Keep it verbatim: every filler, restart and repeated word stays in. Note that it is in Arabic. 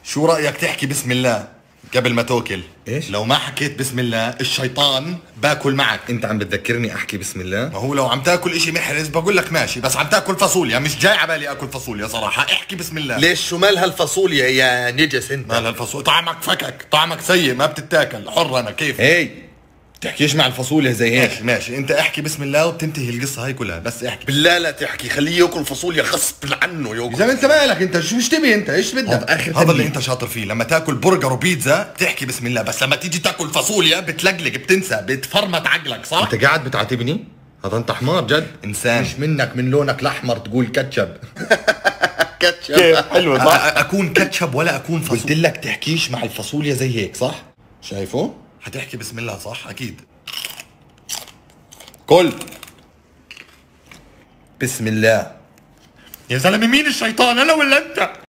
شو رأيك تحكي بسم الله قبل ما تاكل؟ ايش؟ لو ما حكيت بسم الله الشيطان باكل معك. انت عم بتذكرني احكي بسم الله؟ ما هو لو عم تاكل اشي محرز بقول لك ماشي، بس عم تاكل فاصوليا مش جاي عبالي اكل فاصوليا صراحة، احكي بسم الله. ليش شو مال هالفاصوليا يا نجس انت؟ مال هالفاصوليا طعمك فكك، طعمك سيء ما بتتاكل، حر انا كيف. هي تحكيش مع الفاصوليا زي هيك. ماشي ماشي، انت احكي بسم الله وبتنتهي القصة هاي كلها، بس احكي. بالله لا تحكي، خليه ياكل فاصوليا غصب عنه يا ياكل. زلمه انت مالك انت، شو مش تبي انت، ايش بدك؟ هذا آخر هذا اللي تنبيه. انت شاطر فيه، لما تاكل برجر وبيتزا بتحكي بسم الله، بس لما تيجي تاكل فاصوليا بتلقلق بتنسى بتفرمت عقلك، صح؟ انت قاعد بتعاتبني؟ هذا انت حمار جد. انسان. مش منك من لونك الاحمر تقول كاتشب. كاتشب كيف حلو صح؟ اكون كاتشب ولا اكون قلت فاصوليا؟ لك تحكيش مع الفاصوليا زي هيك، صح؟ شايفه؟ حتحكي بسم الله صح اكيد. كل بسم الله. يا زلمه مين الشيطان، انا ولا انت؟